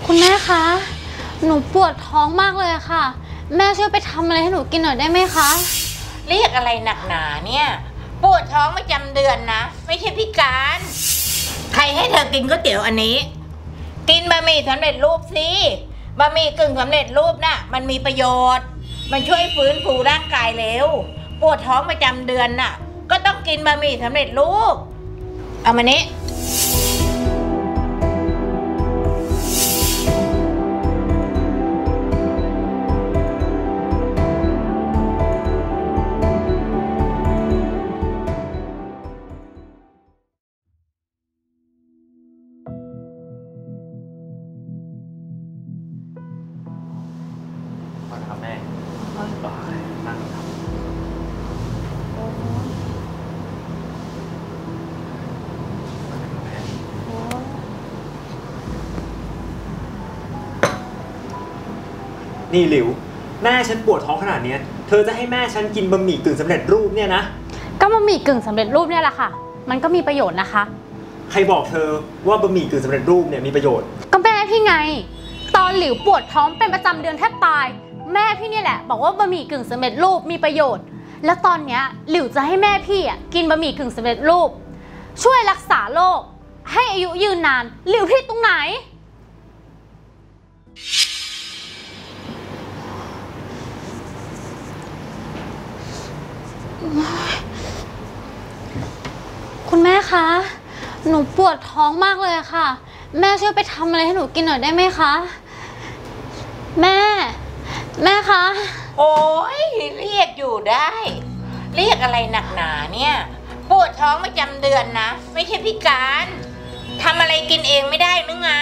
คุณแม่คะหนูปวดท้องมากเลยค่ะแม่ช่วยไปทำอะไรให้หนูกินหน่อยได้ไหมคะเรียกอะไรหนักหนาเนี่ยปวดท้องประจำเดือนนะไม่ใช่พิการใครให้เธอกินก๋วยเตี๋ยวอันนี้กินบะหมี่สำเร็จรูปสิบะหมี่กึ่งสำเร็จรูปน่ะมันมีประโยชน์มันช่วยฟื้นฟูร่างกายเร็วปวดท้องประจำเดือนน่ะก็ต้องกินบะหมี่สำเร็จรูปเอามานี้แม่นั่งครับนี่หลิวแม่ฉันปวดท้องขนาดนี้เธอจะให้แม่ฉันกินบะหมี่กึ่งสำเร็จรูปเนี่ยนะก็บะหมี่กึ่งสำเร็จรูปเนี่ยแหละค่ะมันก็มีประโยชน์นะคะใครบอกเธอว่าบะหมี่กึ่งสำเร็จรูปเนี่ยมีประโยชน์ก็แม่พี่ไงตอนหลิวปวดท้องเป็นประจำเดือนแทบตายแม่พี่เนี่ยแหละบอกว่าบะหมี่กึ่งสำเร็จรูปมีประโยชน์แล้วตอนเนี้ยหลิวจะให้แม่พี่กินบะหมี่กึ่งสำเร็จรูปช่วยรักษาโรคให้อายุยืนนานหลิวผิดตรงไหนคุณแม่คะหนูปวดท้องมากเลยค่ะแม่ช่วยไปทำอะไรให้หนูกินหน่อยได้ไหมคะแม่คะโอ้ยเรียกอยู่ได้เรียกอะไรหนักหนาเนี่ยปวดท้องประจำเดือนนะไม่ใช่พิการทำอะไรกินเองไม่ได้หรือไง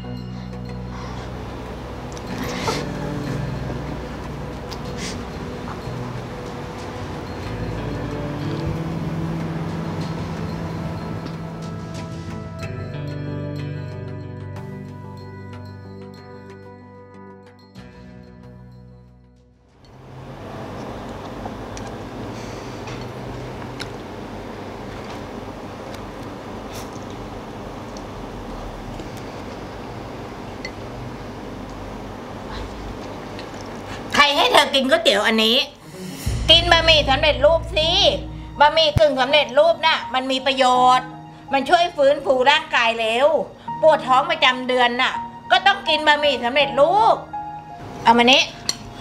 ใครให้เธอกินก๋วยเตี๋ยวอันนี้กินบะหมี่สำเร็จรูปสิบะหมี่กึ่งสำเร็จรูปน่ะมันมีประโยชน์มันช่วยฟื้นฟูร่างกายเร็วปวดท้องประจำเดือนน่ะก็ต้องกินบะหมี่สำเร็จรูปเอามานี้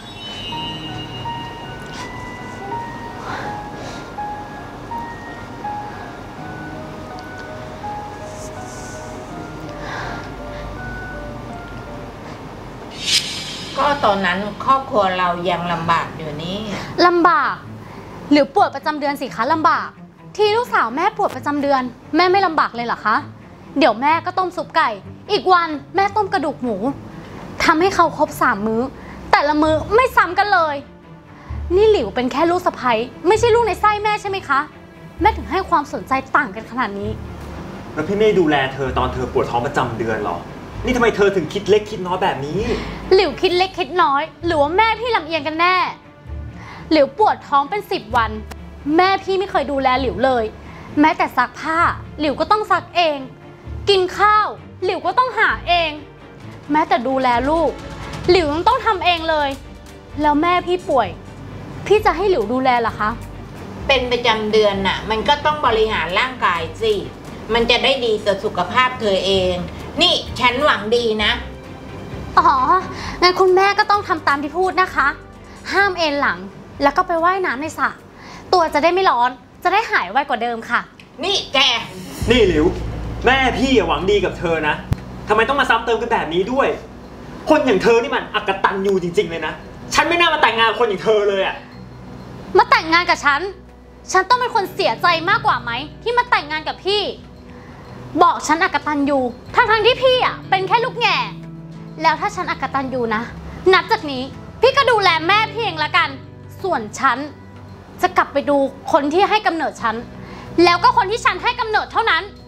ก็ตอนนั้นครอบครัวเรายังลำบากอยู่นี่ลำบากหรือปวดประจำเดือนสิคะลำบากที่ลูกสาวแม่ปวดประจำเดือนแม่ไม่ลำบากเลยเหรอคะเดี๋ยวแม่ก็ต้มซุปไก่อีกวันแม่ต้มกระดูกหมูทำให้เขาครบ3 มื้อแต่ละมื้อไม่ซ้ำกันเลยนี่หลิวเป็นแค่ลูกสะใภ้ไม่ใช่ลูกในไส้แม่ใช่ไหมคะแม่ถึงให้ความสนใจต่างกันขนาดนี้แล้วพี่ไม่ดูแลเธอตอนเธอปวดท้องประจำเดือนหรอนี่ทำไมเธอถึงคิดเล็กคิดน้อยแบบนี้หลิวคิดเล็กคิดน้อยหรือว่าแม่พี่ลำเอียงกันแน่หลิวปวดท้องเป็น10 วันแม่พี่ไม่เคยดูแลหลิวเลยแม้แต่ซักผ้าหลิวก็ต้องซักเองกินข้าวหลิวก็ต้องหาเองแม้แต่ดูแลลูกหลิวยังต้องทำเองเลยแล้วแม่พี่ป่วยพี่จะให้หลิวดูแลเหรอคะเป็นประจำเดือนน่ะมันก็ต้องบริหารร่างกายสิมันจะได้ดีต่อสุขภาพเธอเองนี่ฉันหวังดีนะอ๋องั้นคุณแม่ก็ต้องทำตามที่พูดนะคะห้ามเอนหลังแล้วก็ไปว่ายน้ำในสระตัวจะได้ไม่ร้อนจะได้หายไวกว่าเดิมค่ะนี่แกนี่หลิวแม่พี่หวังดีกับเธอนะทำไมต้องมาซ้ำเติมกันแบบนี้ด้วยคนอย่างเธอนี่มันอกตัญญูจริงๆเลยนะฉันไม่น่ามาแต่งงานคนอย่างเธอเลยอะมาแต่งงานกับฉันต้องเป็นคนเสียใจมากกว่าไหมที่มาแต่งงานกับพี่บอกฉันอกตัญญูทั้งที่พี่เป็นแค่ลูกแง่แล้วถ้าฉันอกตัญญูนะนับจากนี้พี่ก็ดูแลแม่พี่เองละกันส่วนฉันจะกลับไปดูคนที่ให้กำเนิดฉันแล้วก็คนที่ฉันให้กำเนิดเท่านั้น